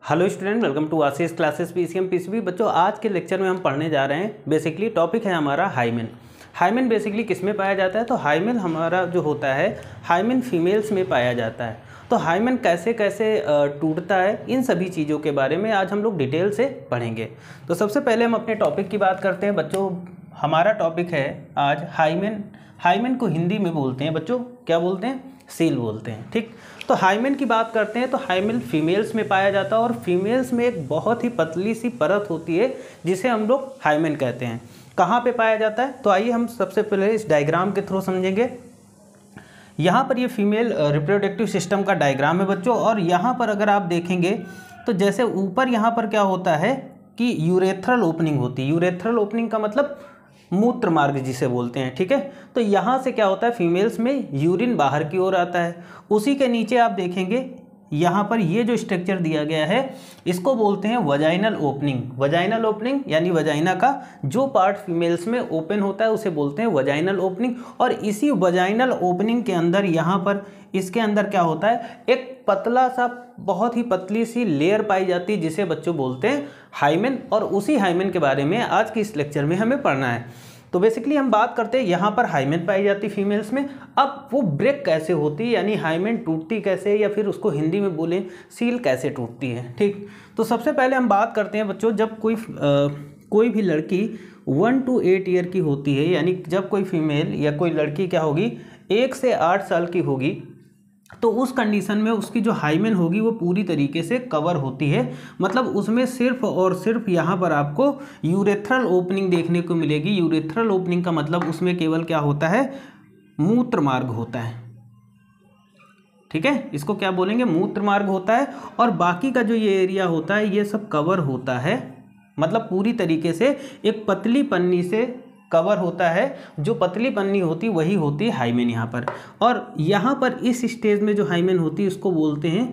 Hello student, welcome to Ashish classes PCM PCB. बच्चों, आज के लेक्चर में हम पढ़ने जा रहे हैं बेसिकली टॉपिक है हमारा हाइमेन। हाइमेन बेसिकली किस में पाया जाता है? तो हाइमेन हमारा जो होता है हाइमेन फीमेल्स में पाया जाता है। तो हाइमेन कैसे कैसे टूटता है, इन सभी चीज़ों के बारे में आज हम लोग डिटेल से पढ़ेंगे। तो सबसे पहले हम अपने टॉपिक की बात करते हैं। बच्चों, हमारा टॉपिक है आज हाइमेन। हाइमेन को हिंदी में बोलते हैं बच्चों, क्या बोलते हैं? सील बोलते हैं। ठीक, तो हाइमेन की बात करते हैं तो हाइमेन फीमेल्स में पाया जाता है और फीमेल्स में एक बहुत ही पतली सी परत होती है जिसे हम लोग हाइमेन कहते हैं। कहाँ पे पाया जाता है? तो आइए हम सबसे पहले इस डायग्राम के थ्रू समझेंगे। यहाँ पर ये फीमेल रिप्रोडक्टिव सिस्टम का डायग्राम है बच्चों, और यहाँ पर अगर आप देखेंगे तो जैसे ऊपर यहाँ पर क्या होता है कि यूरेथ्रल ओपनिंग होती है। यूरेथ्रल ओपनिंग का मतलब मूत्र मार्ग जिसे बोलते हैं। ठीक है, तो यहाँ से क्या होता है, फीमेल्स में यूरिन बाहर की ओर आता है। उसी के नीचे आप देखेंगे यहाँ पर ये जो स्ट्रक्चर दिया गया है इसको बोलते हैं वजाइनल ओपनिंग। वजाइनल ओपनिंग यानी वजाइना का जो पार्ट फीमेल्स में ओपन होता है उसे बोलते हैं वजाइनल ओपनिंग। और इसी वजाइनल ओपनिंग के अंदर यहाँ पर इसके अंदर क्या होता है, एक पतला सा बहुत ही पतली सी लेयर पाई जाती है जिसे बच्चों बोलते हैं हाइमेन। और उसी हाइमेन के बारे में आज के इस लेक्चर में हमें पढ़ना है। तो बेसिकली हम बात करते हैं यहाँ पर हाइमेन पाई जाती फीमेल्स में। अब वो ब्रेक कैसे होती है, यानी हाइमेन टूटती कैसे, या फिर उसको हिंदी में बोलें सील कैसे टूटती है। ठीक, तो सबसे पहले हम बात करते हैं बच्चों, जब कोई भी लड़की 1 to 8 ईयर की होती है, यानी जब कोई फीमेल या कोई लड़की क्या होगी 1 से 8 साल की होगी, तो उस कंडीशन में उसकी जो हाइमेन होगी वो पूरी तरीके से कवर होती है। मतलब उसमें सिर्फ और सिर्फ यहाँ पर आपको यूरेथ्रल ओपनिंग देखने को मिलेगी। यूरेथ्रल ओपनिंग का मतलब उसमें केवल क्या होता है, मूत्र मार्ग होता है। ठीक है, इसको क्या बोलेंगे, मूत्र मार्ग होता है। और बाकी का जो ये एरिया होता है ये सब कवर होता है, मतलब पूरी तरीके से एक पतली पन्नी से कवर होता है। जो पतली पन्नी होती वही होती है हाइमेन यहाँ पर। और यहाँ पर इस स्टेज में जो हाइमेन होती है इसको बोलते हैं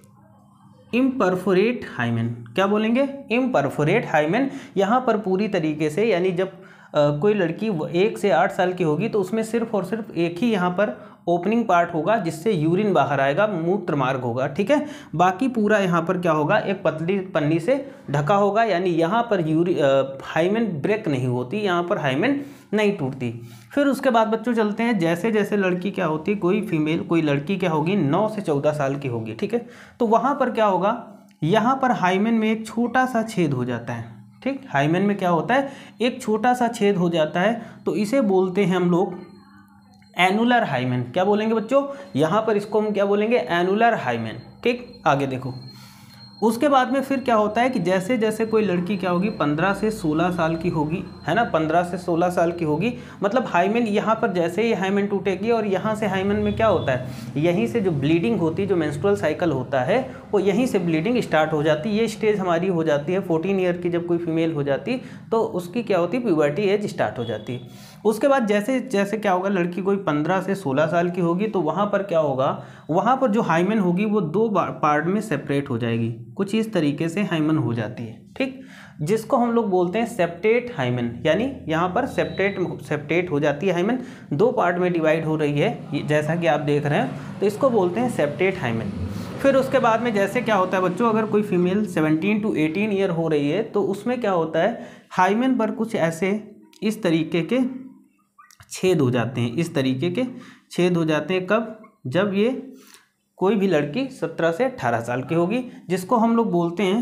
इम्परफोरेट हाइमेन। क्या बोलेंगे? Imperforate hymen. यहाँ पर पूरी तरीके से, यानी जब कोई लड़की 1 से 8 साल की होगी तो उसमें सिर्फ और सिर्फ एक ही यहाँ पर ओपनिंग पार्ट होगा जिससे यूरिन बाहर आएगा, मूत्र मार्ग होगा। ठीक है, बाकी पूरा यहाँ पर क्या होगा, एक पतली पन्नी से ढका होगा। यानी यहाँ पर हाइमेन ब्रेक नहीं होती, यहाँ पर हाइमेन नहीं टूटती। फिर उसके बाद बच्चों चलते हैं, जैसे जैसे लड़की क्या होती है, कोई फीमेल कोई लड़की क्या होगी 9 से 14 साल की होगी। ठीक है, तो वहाँ पर क्या होगा, यहाँ पर हाइमेन में एक छोटा सा छेद हो जाता है। ठीक, हाइमेन में क्या होता है, एक छोटा सा छेद हो जाता है, तो इसे बोलते हैं हम लोग एनुलर हाइमेन। क्या बोलेंगे बच्चों? यहाँ पर इसको हम क्या बोलेंगे, एनुलर हाइमेन। ठीक, आगे देखो। उसके बाद में फिर क्या होता है कि जैसे जैसे कोई लड़की क्या होगी 15 से 16 साल की होगी, है ना, 15 से 16 साल की होगी, मतलब हाइमेन यहाँ पर जैसे ही हाइमेन टूटेगी और यहाँ से हाइमेन में क्या होता है, यहीं से जो ब्लीडिंग होती है, जो मेंस्ट्रुअल साइकिल होता है वो यहीं से ब्लीडिंग स्टार्ट हो जाती है। ये स्टेज हमारी हो जाती है 14 ईयर की। जब कोई फीमेल हो जाती तो उसकी क्या होती है, प्यूबर्टी एज स्टार्ट हो जाती है। उसके बाद जैसे जैसे क्या होगा, लड़की कोई 15 से 16 साल की होगी तो वहाँ पर क्या होगा, वहाँ पर जो हाइमेन होगी वो 2 पार्ट में सेपरेट हो जाएगी। कुछ इस तरीके से हाइमेन हो जाती है। ठीक, जिसको हम लोग बोलते हैं सेप्टेट हाइमेन, यानी यहाँ पर सेप्टेट हो जाती है हाइमेन, 2 पार्ट में डिवाइड हो रही है जैसा कि आप देख रहे हैं, तो इसको बोलते हैं सेप्टेट हाइमेन। फिर उसके बाद में जैसे क्या होता है बच्चों, अगर कोई फीमेल 17 to 18 ईयर हो रही है तो उसमें क्या होता है, हाइमेन पर कुछ ऐसे इस तरीके के छेद हो जाते हैं। इस तरीके के छेद हो जाते हैं कब, जब ये कोई भी लड़की 17 से 18 साल की होगी, जिसको हम लोग बोलते हैं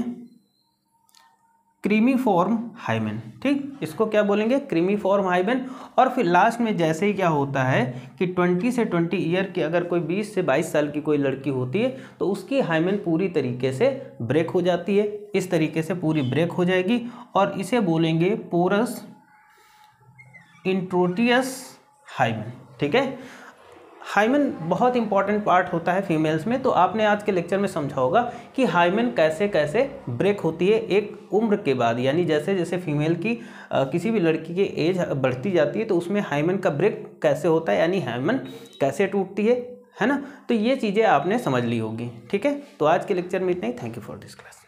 क्रीमीफॉर्म हाइमेन। ठीक, इसको क्या बोलेंगे, क्रीमीफॉर्म हाइमेन। और फिर लास्ट में जैसे ही क्या होता है कि 20 से 20 ईयर की अगर कोई 20 से 22 साल की कोई लड़की होती है तो उसकी हाइमेन पूरी तरीके से ब्रेक हो जाती है। इस तरीके से पूरी ब्रेक हो जाएगी और इसे बोलेंगे पोरस इंट्रोटियस हाइमेन। ठीक है, हाइमेन बहुत इंपॉर्टेंट पार्ट होता है फीमेल्स में। तो आपने आज के लेक्चर में समझा होगा कि हाइमेन कैसे कैसे ब्रेक होती है एक उम्र के बाद, यानी जैसे जैसे फीमेल की किसी भी लड़की की एज बढ़ती जाती है तो उसमें हाइमेन का ब्रेक कैसे होता है, यानी हाइमेन कैसे टूटती है ना। तो ये चीज़ें आपने समझ ली होगी। ठीक है, तो आज के लेक्चर में इतना ही। Thank you for this class.